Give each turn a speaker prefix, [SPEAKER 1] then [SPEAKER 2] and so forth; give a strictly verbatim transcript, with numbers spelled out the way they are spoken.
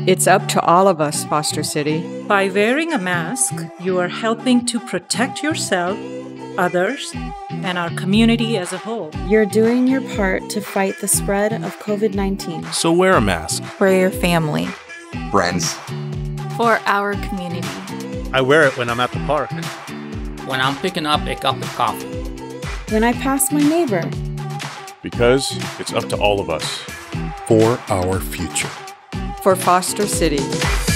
[SPEAKER 1] It's up to all of us, Foster City.
[SPEAKER 2] By wearing a mask, you are helping to protect yourself, others, and our community as a whole.
[SPEAKER 3] You're doing your part to fight the spread of COVID nineteen.
[SPEAKER 4] So wear a mask.
[SPEAKER 5] For your family.
[SPEAKER 6] Friends.
[SPEAKER 5] For our community.
[SPEAKER 7] I wear it when I'm at the park.
[SPEAKER 8] When I'm picking up a cup of coffee.
[SPEAKER 3] When I pass my neighbor.
[SPEAKER 4] Because it's up to all of us.
[SPEAKER 9] For our future.
[SPEAKER 1] For Foster City.